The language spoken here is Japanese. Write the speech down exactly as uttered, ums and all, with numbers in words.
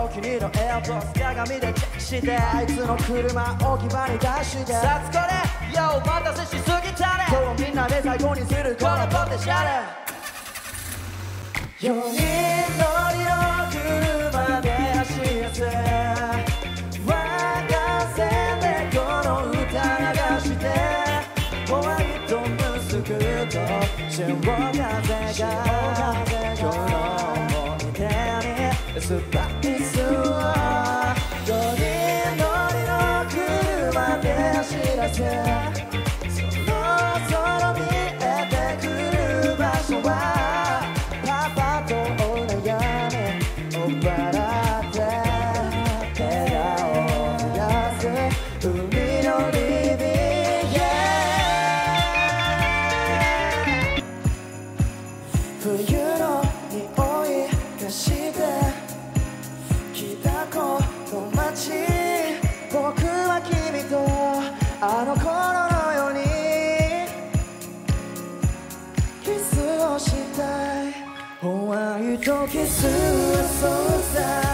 お気に入りのエアポーズ鏡でチェックしてあいつの車置き場に出してさつこれよお待たせしすぎたね今日みんなで最高にするこのポテンシャルよにん乗りの車で走らせ若せでこの歌流してホワイト息子と潮風が今日の思い出にスパイスをよにん乗りの車で走らせそろそろ見えてくる場所はパパとお悩みを笑って笑顔を増やす海のリビング冬の匂いがして北この街僕は君とあの頃のようにキスをしたいホワイトキスはそうさ